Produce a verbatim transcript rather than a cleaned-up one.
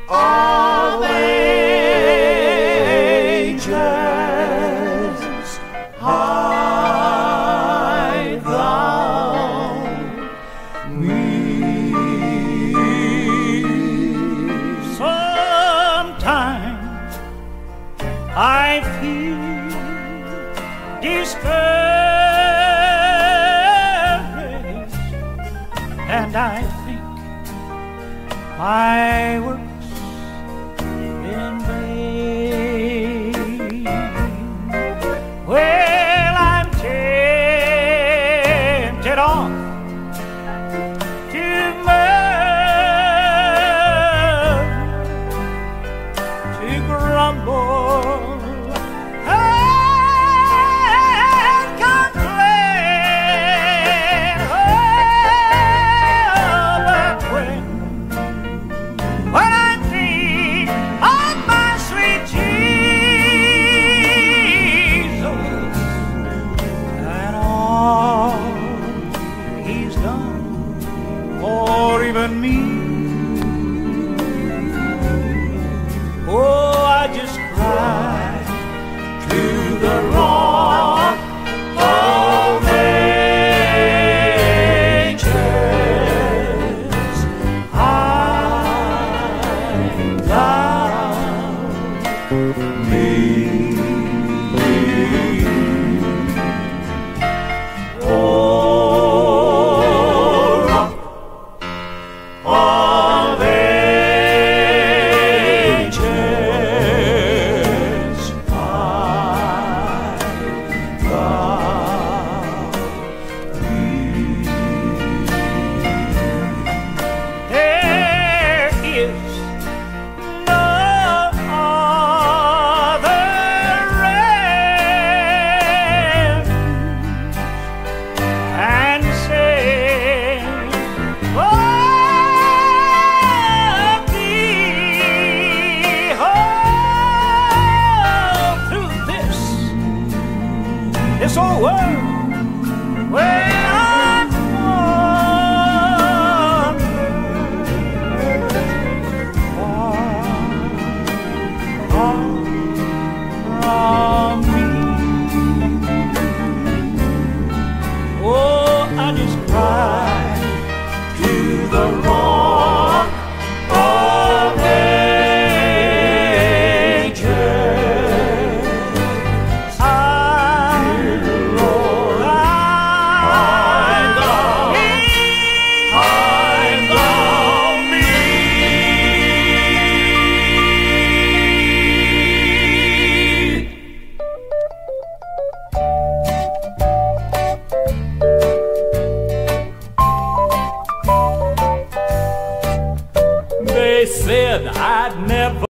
of ages, hide thou me. Sometimes I feel discouraged, and I think my work's in vain. Well, I'm tempted on to murmur, to grumble and complain. Oh, but when When I think of my sweet Jesus and all He's done for even me, oh, I just cry to the Rock of Ages. Me. Oh, Rock of Ages, hide thou me. There is no this old world where I'm from me. Oh, I just cry to the Rock of Ages. They said I'd never